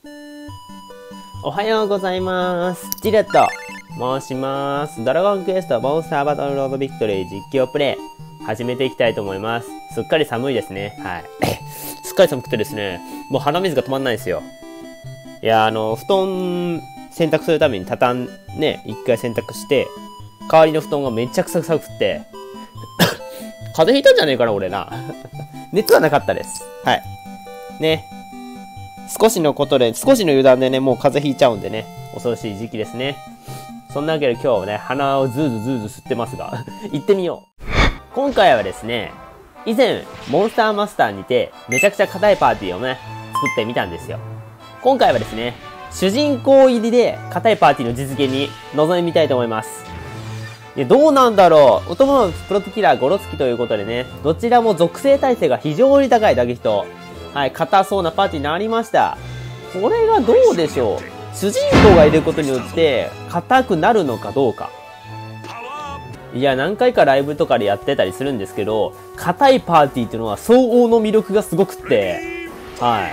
おはようございます。ジレット申します。ドラゴンクエストモンスターバトルロードビクトリー実況プレイ始めていきたいと思います。すっかり寒いですね。はい。すっかり寒くてですね、もう鼻水が止まんないですよ。いや、布団洗濯するために一回洗濯して、代わりの布団がめちゃくちゃ寒くて、風邪ひいたんじゃねえかな、俺な。熱はなかったです。はい。ね。少しの油断でね、もう風邪ひいちゃうんでね、恐ろしい時期ですね。そんなわけで今日はね、鼻をズーズ吸ってますが、行ってみよう。今回はですね、以前、モンスターマスターにて、めちゃくちゃ硬いパーティーをね、作ってみたんですよ。今回はですね、主人公入りで硬いパーティーの実現に臨んでみたいと思います。で、どうなんだろう。お供のプロトキラーゴロツキということでね、どちらも属性耐性が非常に高い打撃と、はい、硬そうなパーティーになりました。これがどうでしょう。主人公がいることによって、硬くなるのかどうか。いや、何回かライブとかでやってたりするんですけど、硬いパーティーっていうのは相応の魅力がすごくって、はい。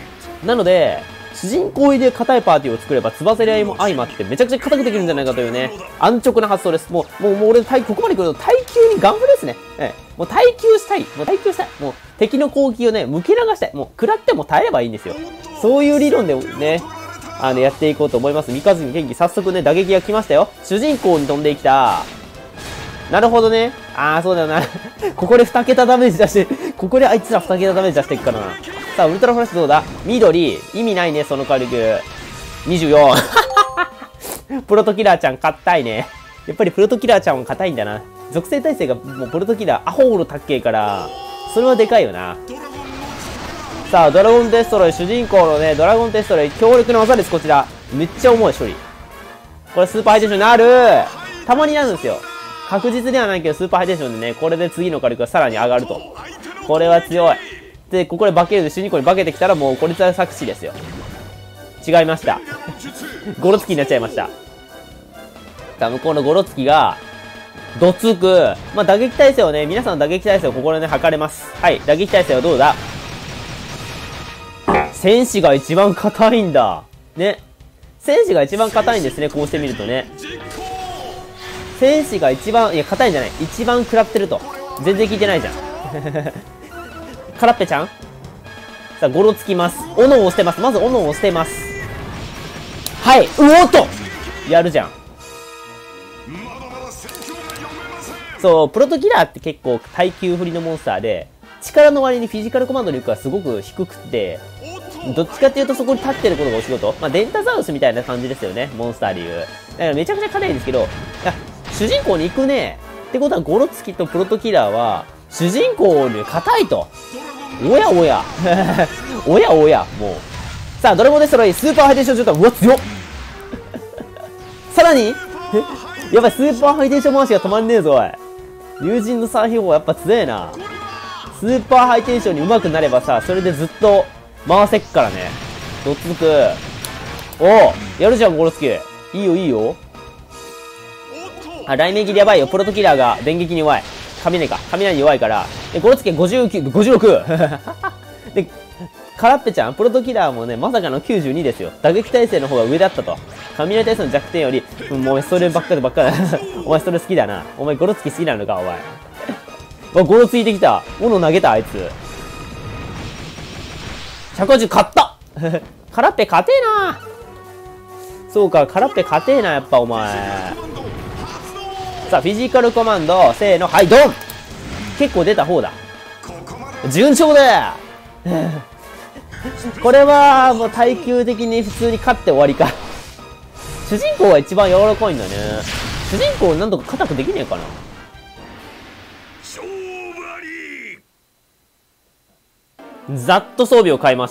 なので、主人公入りで硬いパーティーを作れば、つばぜり合いも相まってめちゃくちゃ硬くできるんじゃないかというね、安直な発想です。もう俺、ここまで来ると耐久にガンフですね。もう耐久したい。もう敵の攻撃をね、向け流したい。もう食らっても耐えればいいんですよ。そういう理論でね、やっていこうと思います。三日月元気、早速ね、打撃が来ましたよ。主人公に飛んできた。なるほどね。そうだよな。ここで2桁ダメージ出して、ここであいつら2桁ダメージ出していくからな。さあ、ウルトラフラッシュどうだ？緑。意味ないね、その火力。24。プロトキラーちゃん、硬いね。やっぱりプロトキラーちゃんも硬いんだな。属性耐性がもうプロトキラー、アホール高えから、それはでかいよな。さあ、ドラゴンデストロイ、主人公のね、ドラゴンデストロイ、強力な技です、こちら。めっちゃ重い処理。これスーパーハイテンションになる。たまになるんですよ。確実ではないけど、スーパーハイテンションでね、これで次の火力がさらに上がると。これは強い。で、ここで化けるで主人公に化けてきたらもうこれは作詞ですよ。違いました。ゴロツキになっちゃいました。さあ、向こうのゴロツキが、どつく。まあ、打撃耐性をね、皆さんの打撃耐性をここでね、測れます。はい、打撃耐性はどうだ？戦士が一番硬いんだ。ね。戦士が一番硬いんですね、こうしてみるとね。戦士が一番、いや、硬いんじゃない。一番食らってると。全然聞いてないじゃん。空っぺちゃんさあ、ゴロつきます。斧を押してます。まず斧を押してます。はい。うおっとやるじゃん。そう、プロトキラーって結構耐久振りのモンスターで、力の割にフィジカルコマンド力がすごく低くて、どっちかっていうとそこに立ってることがお仕事。まあ、デンタザウスみたいな感じですよね、モンスターでいう。だからめちゃくちゃ硬いんですけど、主人公に行くね。ってことは、ゴロツキとプロトキラーは、主人公に硬いと。おやおや。おやおや、もう。さあ、ドラゴンデストロイ、スーパーハイテンション状態。うわ、強っさらにやばい、スーパーハイテンション回しが止まんねえぞ、おい。竜神の三秘宝やっぱ強えな。スーパーハイテンションに上手くなればさ、それでずっと回せっからね。どっつく。おお、やるじゃん、ゴロツキ。いいよ、いいよ。雷鳴切りやばいよ。プロトキラーが電撃に弱い。雷に弱いから。で、ゴロツキ59、56。で、空っぺちゃん、プロトキラーもね、まさかの92ですよ。打撃耐性の方が上だったと。雷耐性の弱点より、もうそればっかだ。お前それ好きだな。お前ゴロツキ好きなのか、お前。ゴロついてきた。斧投げた、あいつ。150勝った空っぺ勝てえな。そうか、空っぺ勝てえな、やっぱお前。さあ、フィジカルコマンド、せーの、はい、ドン結構出た方だ。順調だこれは、もう耐久的に普通に勝って終わりか。主人公が一番柔らかいんだね。主人公なんとか硬くできねえかな。ざっと装備を変えました。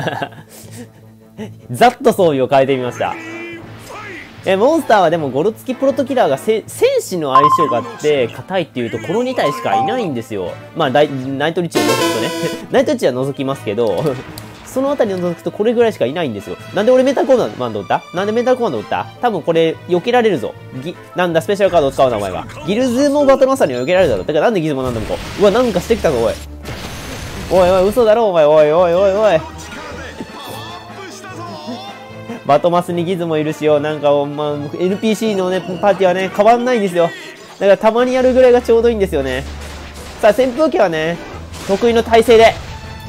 ざっと装備を変えてみました。モンスターはでもゴロツキプロトキラーが戦士の相性があって硬いっていうとこの2体しかいないんですよ。まあナイトリッチを除くとね。ナイトリッチは除きますけど、そのあたりを除くとこれぐらいしかいないんですよ。なんで俺メタルコマンド打った？なんでメタルコマンド打った？多分これ避けられるぞ。なんだスペシャルカードを使うなお前は。ギルズモバトルマスターには避けられるだろ。だからなんでギズモなんだもこう。うわなんかしてきたぞおい。おいおい嘘だろお前。おいおいおいおい。 バトマスにギズもいるしよ。なんか、まあ、NPC のね、パーティーはね、変わんないんですよ。だからたまにやるぐらいがちょうどいいんですよね。さあ、扇風機はね、得意の体勢で。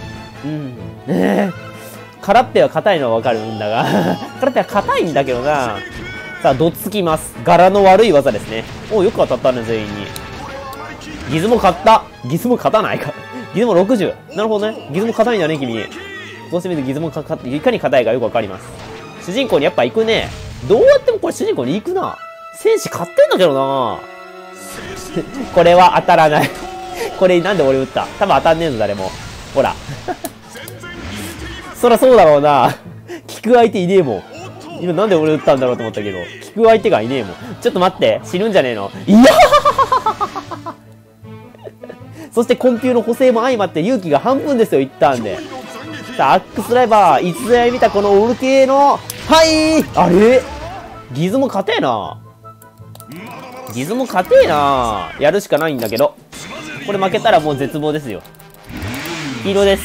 空っぺは硬いのはわかるんだが、空っぺは硬いんだけどな。さあ、どつきます。柄の悪い技ですね。お、よく当たったね、全員に。ギズモ勝った。ギズモ勝たないか。ギズモ60。なるほどね。ギズモ硬いんだね、君。こうしてみるとギズモいかに硬いかよくわかります。主人公にやっぱ行くね。どうやってもこれ主人公に行くな。戦士勝ってんだけどな。これは当たらない。これなんで俺撃った？多分当たんねえぞ、誰も。ほら。そらそうだろうな。聞く相手いねえもん。今なんで俺撃ったんだろうと思ったけど、聞く相手がいねえもん。ちょっと待って。死ぬんじゃねえの？いやそして困窮の補正も相まって勇気が半分ですよ、一旦で。さあ、アックスライバー、いつや見たこのオルティの、あれギズも勝てえな。ギズも勝てえな。やるしかないんだけど。これ負けたらもう絶望ですよ。黄色です。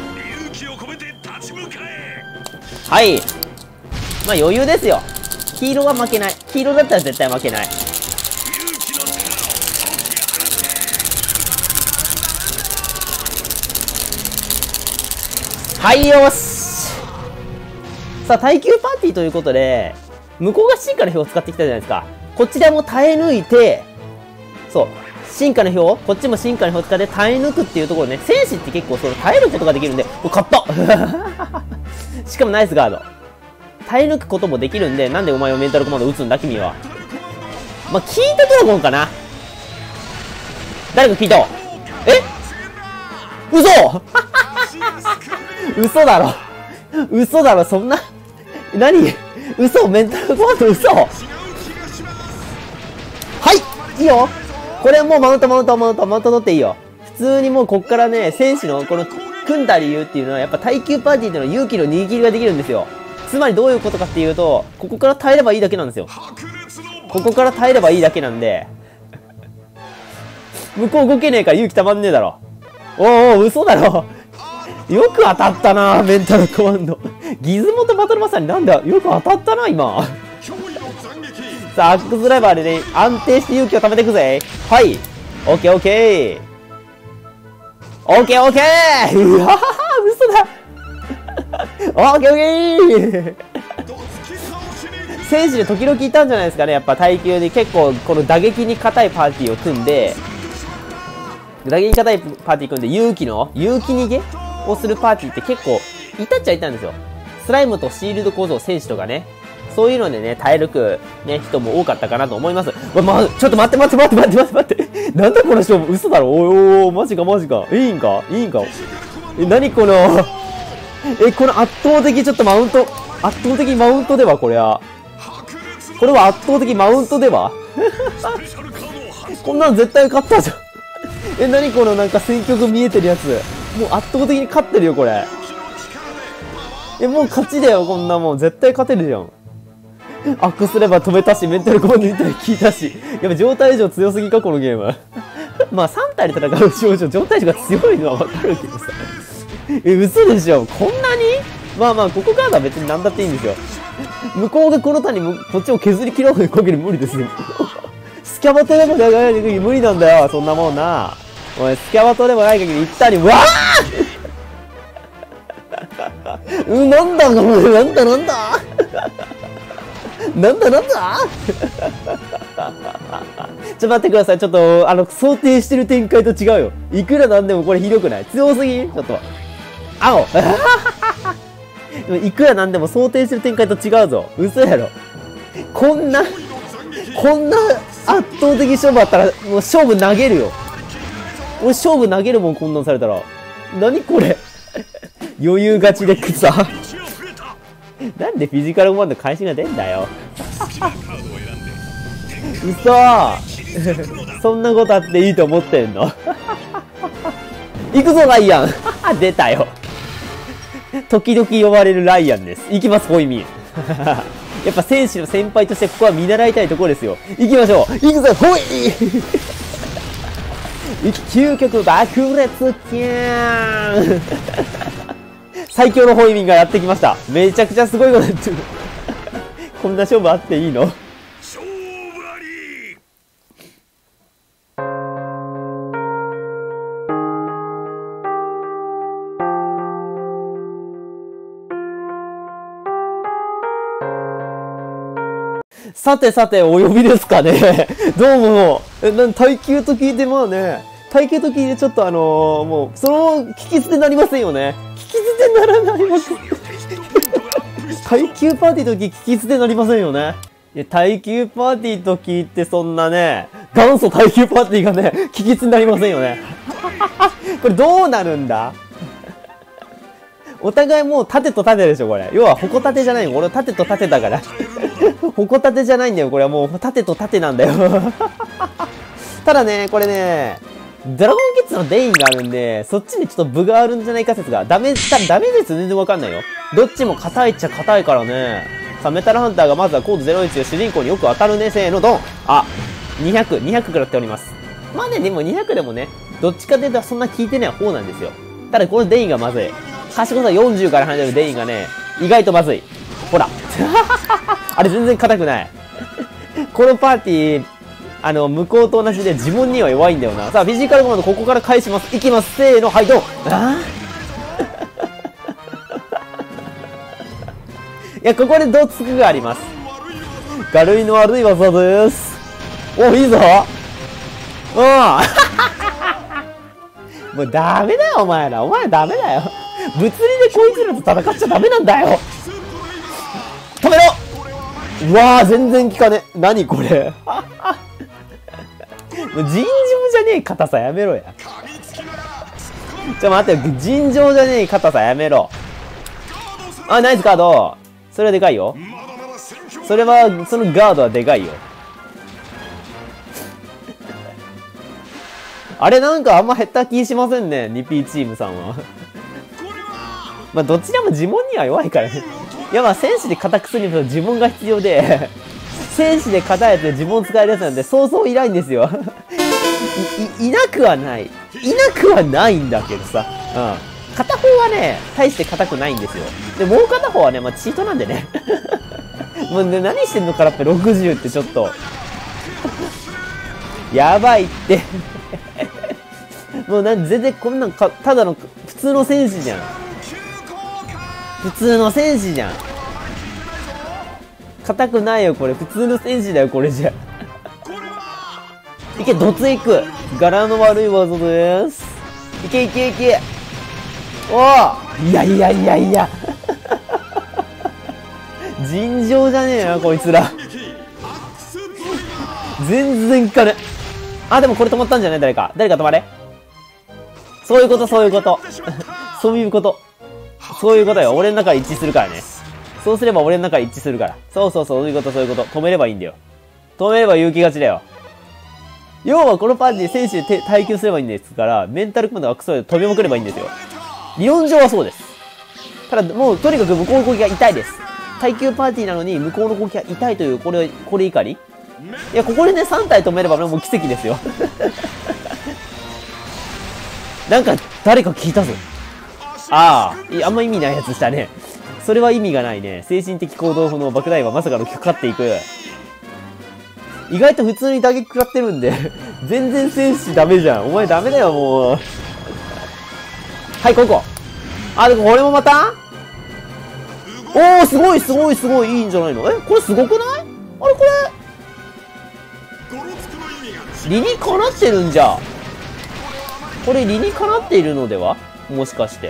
はい。まあ余裕ですよ。黄色は負けない。黄色だったら絶対負けない。はいよし。さあ、耐久パーティーということで、向こうが進化の表を使ってきたじゃないですか。こっちでも耐え抜いて、そう、進化の表、こっちも進化の表を使って耐え抜くっていうところね、戦士って結構その耐えることができるんで、勝ったしかもナイスガード。耐え抜くこともできるんで、なんでお前をメンタルコマンド撃つんだ、君は。まあ、聞いたドラゴンかな。誰か聞いた？嘘嘘だろ。嘘だろ、そんな。何嘘、メンタルコマンド嘘。はい、いいよ。これもうマウント取っていいよ。普通にもうこっからね、戦士のこの組んだ理由っていうのは、やっぱ耐久パーティーっていうのは勇気の握りができるんですよ。つまりどういうことかっていうと、ここから耐えればいいだけなんですよ。ここから耐えればいいだけなんで、向こう動けねえから勇気たまんねえだろ。おお、嘘だろ。よく当たったな、メンタルコマンド。ギズモとバトルマスターになんだ、よく当たったな、今。さあ、アックスライバーでね、安定して勇気を貯めていくぜ。はい。オッケーオッケー。オッケーオッケー。うわー、嘘だ。オッケーオッケー。戦士で時々いたんじゃないですかね。やっぱ耐久で結構この打撃に硬いパーティーを組んで、打撃に硬いパーティー組んで勇気逃げをするパーティーって結構いたっちゃいたんですよ。スライムとシールド構造戦士とかね。そういうのでね、耐え抜くね、人も多かったかなと思います。ちょっと待って。なんだこの勝負、嘘だろ。おい、マジか。いいんか何この、この圧倒的ちょっとマウント、圧倒的マウントではこれは圧倒的マウントではこんなの絶対勝ったじゃん。何このなんか戦局見えてるやつ。もう圧倒的に勝ってるよ、これ。もう勝ちだよ、こんなもん。絶対勝てるじゃん。アックスレバー止めたし、メンタルコマンドみたいに効いたし。やっぱ状態以上強すぎか、このゲーム。まあ3体で戦う少女、状態以上が強いのはわかるけどさ。嘘でしょ、こんなに。まあここからは別に何だっていいんですよ。向こうがこの谷こっちを削り切ろう限り無理ですよ。スキャバ取ればない限り無理なんだよ、そんなもんな。おい、スキャバ取ればない限り行ったり、うわーなんだちょっと待ってください。ちょっと、想定してる展開と違うよ。いくらなんでもこれひどくない？強すぎ？ちょっと。青でもいくらなんでも想定してる展開と違うぞ。嘘やろ。こんな圧倒的勝負あったら、もう勝負投げるよ。俺勝負投げるもん、こんなんされたら。何これ余裕勝ちで草。なんでフィジカルコマンド返しが出んだよ。嘘そんなことあっていいと思ってんの行くぞ、ライアン出たよ。時々呼ばれるライアンです。行きます、ホイミン。やっぱ戦士の先輩としてここは見習いたいところですよ。行きましょう。行くぞ、ホイ究極爆裂キャーン最強のホイミンがやってきました。めちゃくちゃすごいこと言ってる。 こんな勝負あっていいの？さてさて、お呼びですかね。どうも。耐久と聞いて、まあね、耐久と聞いてちょっともう、その、聞き捨てなりませんよね。聞き捨てならないわけ。耐久パーティーと聞き捨てなりませんよね。いや、耐久パーティーと聞いてそんなね、元祖耐久パーティーがね、聞き捨てなりませんよね。これどうなるんだ？お互いもう盾と盾でしょ、これ。要は、矛盾じゃないよ。俺盾と盾だから。矛盾じゃないんだよ。これはもう盾と盾なんだよ。ただね、これね、ドラゴンキッズのデインがあるんで、そっちにちょっと分があるんじゃないか説が。ダメです。全然わかんないよ。どっちも硬いっちゃ硬いからね。さあ、メタルハンターがまずはコード01を主人公によく当たるね。せーの、ドン。あ、200食らっております。まあね、でも200でもね、どっちかというとそんな効いてない方なんですよ。ただこのデインがまずい。賢さ40から離れるデインがね、意外とまずい。ほら。あれ全然硬くない。このパーティー、向こうと同じで呪文には弱いんだよな。さあ、フィジカルコマンドここから返します。いきます。せーの、はい、ドン。いや、ここでドツクがあります。ガルイの悪い技です。お、いいぞ。もうダメだよ、お前ら。お前らダメだよ。物理でこいつらと戦っちゃダメなんだよ。止めろ。うわー、全然効かね。何これ。もう尋常じゃねえ硬さやめろや。待ってよ。尋常じゃねえ硬さやめろ。あ、ナイスカード。それはでかいよ。それは、そのガードはでかいよ。あれなんかあんま減った気しませんね。2P チームさんは。まあどちらも呪文には弱いからね。いやまあ戦士で硬くするにも呪文が必要で、戦士で硬いやつで呪文使えるやつなんでそうそういないんですよ。いなくはない。いなくはないんだけどさ。うん。片方はね、大して硬くないんですよ。で、もう片方はね、まあチートなんでね。もうね、何してんのからって60ってちょっと。やばいって。もう全然こんなんただの普通の戦士じゃん。普通の戦士じゃん。硬くないよこれ。普通の戦士だよこれじゃ。いけ、ドツいく。柄の悪い技です。いけいけいけ。おお、いや尋常じゃねえなこいつら。全然かね。あ、でもこれ止まったんじゃない？誰か止まれ。そういうことそういうことそういうことよ。俺の中で一致するからね。そうすれば俺の中で一致するから。そういうこと止めればいいんだよ。止めれば勇気勝ちだよ。要はこのパーティー選手で耐久すればいいんですから、メンタルコマンドがクソで飛びまくればいいんですよ。理論上はそうです。ただもうとにかく向こうの攻撃が痛いです。耐久パーティーなのに向こうの攻撃が痛いというこれ怒り。いや、ここでね3体止めればもう奇跡ですよ。なんか誰か聞いたぞ。あんま意味ないやつしたね。それは意味がないね。精神的行動の爆弾はまさかのかかっていく。意外と普通に打撃食らってるんで全然戦士ダメじゃん。お前ダメだよもう。はい、ここ。あ、でもこれもまたおー、すごいいいんじゃないの。これすごくない？あれこれ理にかなってるんじゃ。これ理にかなっているのでは、もしかして。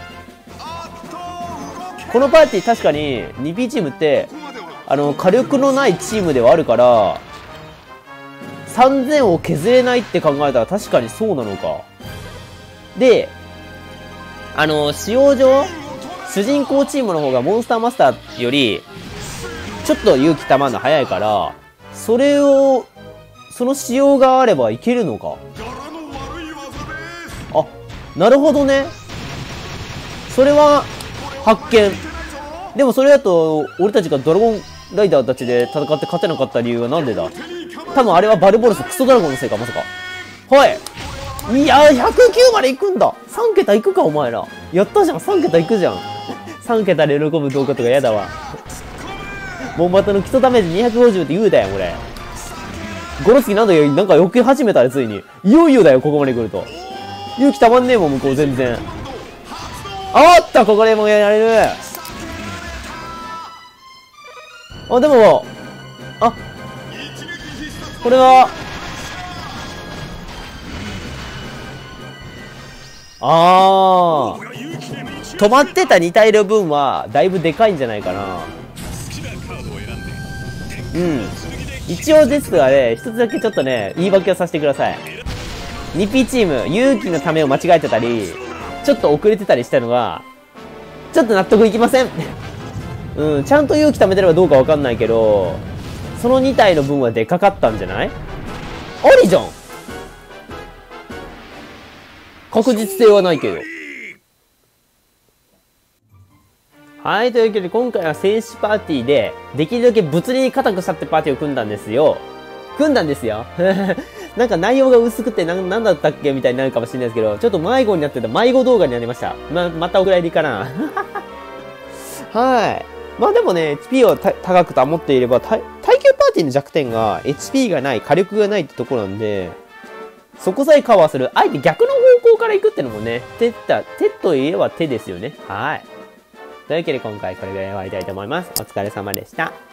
このパーティー確かに 2P チームって火力のないチームではあるから3000を削れないって考えたら確かにそうなのか。で使用上主人公チームの方がモンスターマスターよりちょっと勇気たまるの早いからその仕様があればいけるのか。あ、なるほどね。それは発見。でもそれだと俺たちがドラゴンライダーたちで戦って勝てなかった理由はなんでだ。多分あれはバルボロスクソドラゴンのせいか、まさか。はい。いやー、109まで行くんだ。3桁行くかお前ら。やったじゃん、3桁行くじゃん。3桁で喜ぶ動画とかやだわ。 モンバトの基礎ダメージ250って言うだよ、これ。ゴロツキなんか避け始めたね、ついに。いよいよだよ、ここまで来ると。勇気たまんねえもん、向こう全然。あった、ここでもうやられる。あ、でも、あ、これは、止まってた2体の分は、だいぶでかいんじゃないかな。うん。一応ですがね、一つだけちょっとね、言い訳をさせてください。2P チーム、勇気のためを間違えてたり、ちょっと遅れてたりしたのが、ちょっと納得いきません。うん、ちゃんと勇気貯めてればどうかわかんないけど、その2体の分はでかかったんじゃない？ありじゃん！確実性はないけど。はい、というわけで今回は戦士パーティーで、できるだけ物理に固くしたってパーティーを組んだんですよ。なんか内容が薄くてなんだったっけみたいになるかもしれないですけど、ちょっと迷子になってた迷子動画になりました。またお蔵入りかな。はい。まあでもね、HP を高く保っていれば、耐久パーティーの弱点が HP がない、火力がないってところなんで、そこさえカバーする、あえて逆の方向から行くってのもね、手といえば手ですよね。はい。というわけで今回これぐらい終わりたいと思います。お疲れ様でした。